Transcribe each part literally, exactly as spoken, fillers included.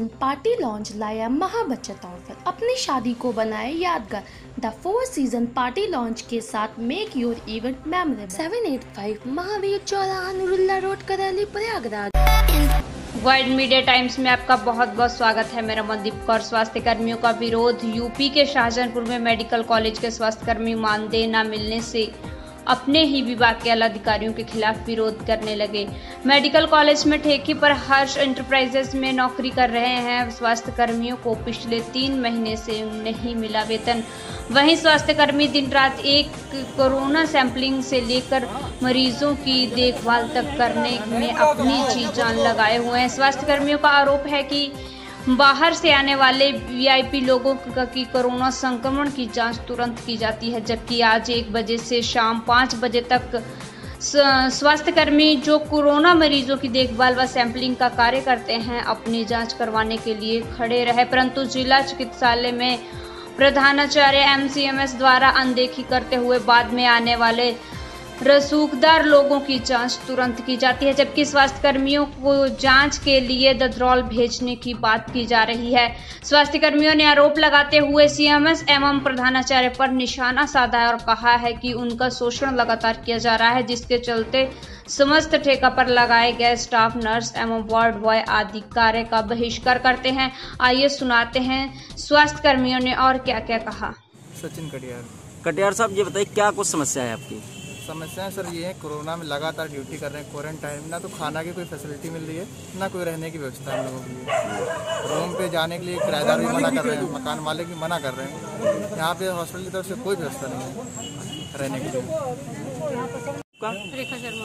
Party launch लाया महा बचत ऑफर, अपनी शादी को बनाए यादगार। The four season party launch के साथ make your event memorable. Seven eight five Mahavir चौराहा, Noorullah road, Karauli, Prayagraj. Wide media times में आपका बहुत बहुत स्वागत है। मेरा मनदीप कौर। स्वास्थ्य कर्मियों का विरोध। यूपी के शाहजहांपुर में मेडिकल कॉलेज के स्वास्थ्य कर्मी मानदेय न मिलने से अपने ही विभाग के आला अधिकारियों के खिलाफ विरोध करने लगे। मेडिकल कॉलेज में ठेके पर हर्ष एंटरप्राइजेस में नौकरी कर रहे हैं स्वास्थ्य कर्मियों को पिछले तीन महीने से नहीं मिला वेतन। वहीं स्वास्थ्य कर्मी दिन रात एक कोरोना सैंपलिंग से लेकर मरीजों की देखभाल तक करने में अपनी जी जान लगाए हुए हैं। स्वास्थ्य कर्मियों का आरोप है कि बाहर से आने वाले वीआईपी लोगों की कोरोना संक्रमण की जांच तुरंत की जाती है, जबकि आज एक बजे से शाम पाँच बजे तक स्वास्थ्य कर्मी जो कोरोना मरीजों की देखभाल व सैंपलिंग का कार्य करते हैं अपनी जांच करवाने के लिए खड़े रहे, परंतु जिला चिकित्सालय में प्रधानाचार्य एमसीएमएस द्वारा अनदेखी करते हुए बाद में आने वाले रसूखदार लोगों की जांच तुरंत की जाती है, जबकि स्वास्थ्य कर्मियों को जांच के लिए ददरौल भेजने की बात की जा रही है। स्वास्थ्य कर्मियों ने आरोप लगाते हुए सीएमएस एवं प्रधानाचार्य पर निशाना साधा और कहा है कि उनका शोषण लगातार किया जा रहा है, जिसके चलते समस्त ठेका पर लगाए गए स्टाफ, नर्स एवं वार्ड बॉय आदि कार्य का बहिष्कार करते हैं। आइए सुनाते हैं स्वास्थ्य कर्मियों ने और क्या क्या कहा। सचिन कटियार। कटियार साहब, ये बताइए क्या कुछ समस्या है आपकी? समस्याएं सर ये है, कोरोना में लगातार ड्यूटी कर रहे हैं, क्वारंटाइन में ना तो खाना की कोई फैसिलिटी मिल रही है, ना कोई रहने की व्यवस्था है हम लोगों के लिए। रूम पे जाने के लिए किराएदार भी मना कर रहे हैं, मकान मालिक भी मना कर रहे हैं। यहाँ पे हॉस्पिटल की तरफ से कोई व्यवस्था नहीं है रहने के लिए। रेखा शर्मा।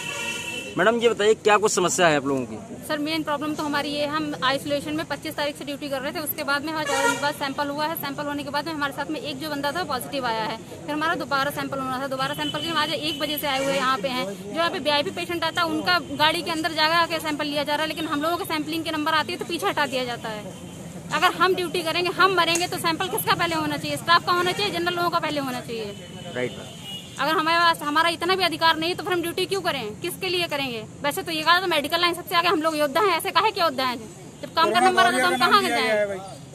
मैडम, ये बताइए क्या कुछ समस्या है आप लोगों की? सर मेन प्रॉब्लम तो हमारी ये है, हम आइसोलेशन में पच्चीस तारीख से ड्यूटी कर रहे थे, उसके बाद में हमारे पास सैंपल हुआ है। सैंपल होने के बाद में हमारे साथ में एक जो बंदा था पॉजिटिव आया है, फिर हमारा दोबारा सैंपल होना था। दोबारा सैंपल के आज एक बजे से आए हुए यहाँ पे हैं। जो यहाँ पे वीआईपी पेशेंट आता है उनका गाड़ी के अंदर जाकर आके सैंपल लिया जा रहा है, लेकिन हम लोगों के सैंपलिंग के नंबर आती है तो पीछे हटा दिया जाता है। अगर हम ड्यूटी करेंगे, हम मरेंगे तो सैंपल किसका पहले होना चाहिए? स्टाफ का होना चाहिए, जनरल लोगों का पहले होना चाहिए। राइट। अगर हमारे पास हमारा इतना भी अधिकार नहीं तो फिर हम ड्यूटी क्यों करें? किसके लिए करेंगे? वैसे तो ये कहा तो मेडिकल लाइन सबसे आगे हम लोग योद्धा हैं, ऐसे काहे के योद्धा हैं? जब काम करना पड़ा तो हम कहाँ जाए?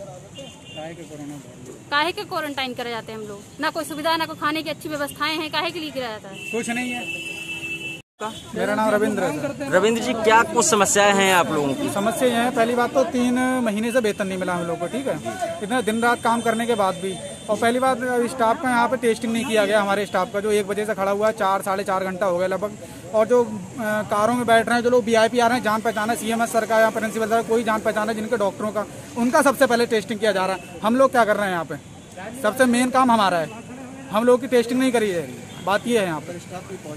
काहे के क्वारंटाइन करे जाते हैं हम लोग? ना कोई सुविधा, ना कोई खाने की अच्छी व्यवस्थाएं हैं, काहे के लिए किया जाता है? कुछ नहीं है। मेरा नाम रविंद्र है। रविंद्र जी, क्या कुछ समस्याएं हैं आप लोगों की? समस्या ये है, पहली बात तो तीन महीने से वेतन नहीं मिला हम लोग को, ठीक है, इतना दिन रात काम करने के बाद भी। और पहली बात, स्टाफ का यहाँ पे टेस्टिंग नहीं किया गया हमारे स्टाफ का, जो एक बजे से खड़ा हुआ है, चार साढ़े चार घंटा हो गया लगभग। और जो आ, कारों में बैठ रहे हैं जो लोग वीआईपी आ रहे हैं, जान पहचान है, सीएमएस सर का या प्रिंसिपल सर कोई जान पहचान है जिनके डॉक्टरों का, उनका सबसे पहले टेस्टिंग किया जा रहा है। हम लोग क्या कर रहे हैं यहाँ पे? सबसे मेन काम हमारा है, हम लोग की टेस्टिंग नहीं करी है। बात ये है यहाँ पर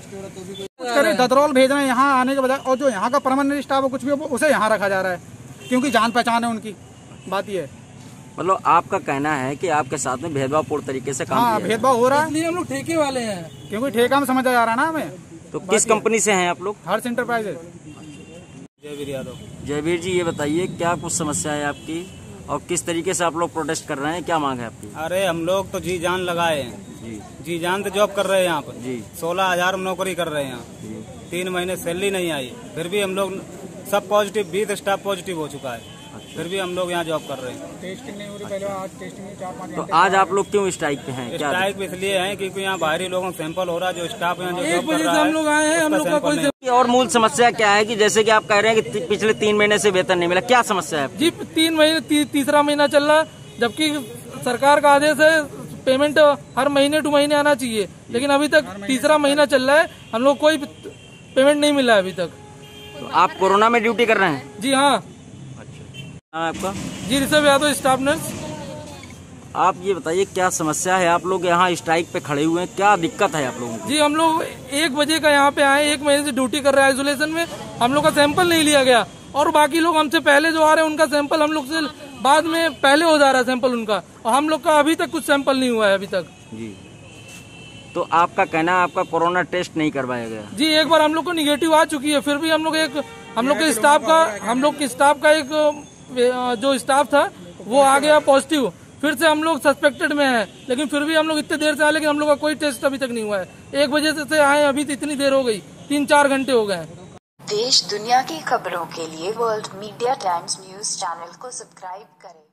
करे ददरौल भेज रहे हैं यहाँ आने के बजाय, और जो यहाँ का परमानेंट स्टाफ है कुछ भी उसे यहाँ रखा जा रहा है क्योंकि जान पहचान है उनकी। बात ये है, मतलब आपका कहना है कि आपके साथ में भेदभावपूर्ण तरीके से काम हाँ भेदभाव हो रहा है। हम लोग ठेके वाले हैं, क्योंकि ठेका में समझा जा रहा है ना हमें। तो किस कंपनी से हैं आप लोग? हर्ष एंटरप्राइजेज। जयवीर यादव। जयवीर जी, ये बताइए क्या कुछ समस्या है आपकी और किस तरीके से आप लोग प्रोटेस्ट कर रहे हैं? क्या मांग है आपकी? अरे हम लोग तो जी जान लगाए हैं जी जी जान तो जॉब कर रहे हैं यहाँ पर जी। सोलह हजार नौकरी कर रहे हैं यहाँ, तीन महीने सैलरी नहीं आई, फिर भी हम लोग सब पॉजिटिव, बीस स्टाफ पॉजिटिव हो चुका है, फिर भी हम लोग यहाँ जॉब कर रहे हैं। टेस्टिंग नहीं हो रही पहले, आज टेस्टिंग में चार पाँच। तो आज आप लोग क्यों स्ट्राइक पे हैं? क्या स्ट्राइक इसलिए है क्योंकि यहाँ बाहरी लोगों का सैंपल हो रहा है, जो स्टाफ यहाँ जो एक बजे से हम लोग आए हैं, हम लोग का कोई। और मूल समस्या क्या है कि जैसे कि आप कह रहे हैं कि पिछले तीन महीने से वेतन नहीं मिला, क्या समस्या है जी? तीन महीने ती, तीसरा महीना चल रहा, जबकि सरकार का आदेश है पेमेंट हर महीने टू महीने आना चाहिए, लेकिन अभी तक तीसरा महीना चल रहा है, हम लोग कोई पेमेंट नहीं मिला है अभी तक। तो आप कोरोना में ड्यूटी कर रहे हैं? जी हाँ। अच्छा, आपका? जी ऋषभ यादव, स्टाफ नर्स। आप ये बताइए क्या समस्या है? आप लोग यहाँ स्ट्राइक पे खड़े हुए हैं, क्या दिक्कत है आप लोगों को? जी हम लोग एक बजे का यहाँ पे आए, एक महीने से ड्यूटी कर रहे हैं आइसोलेशन में, हम लोग का सैंपल नहीं लिया गया, और बाकी लोग हमसे पहले जो आ रहे हैं उनका सैंपल हम लोग से बाद में पहले हो जा रहा है सैंपल उनका, और हम लोग का अभी तक कुछ सैंपल नहीं हुआ है अभी तक जी। तो आपका कहना है आपका कोरोना टेस्ट नहीं करवाया गया? जी एक बार हम लोग को निगेटिव आ चुकी है, फिर भी हम लोग एक हम लोग के स्टाफ का हम लोग के स्टाफ का एक जो स्टाफ था वो आ गया पॉजिटिव, फिर से हम लोग सस्पेक्टेड में है, लेकिन फिर भी हम लोग इतने देर से आए, लेकिन हम लोग का कोई टेस्ट अभी तक नहीं हुआ है। एक बजे से आए, अभी तो इतनी देर हो गई, तीन चार घंटे हो गए। देश दुनिया की खबरों के लिए world media times news channel को सब्सक्राइब करें।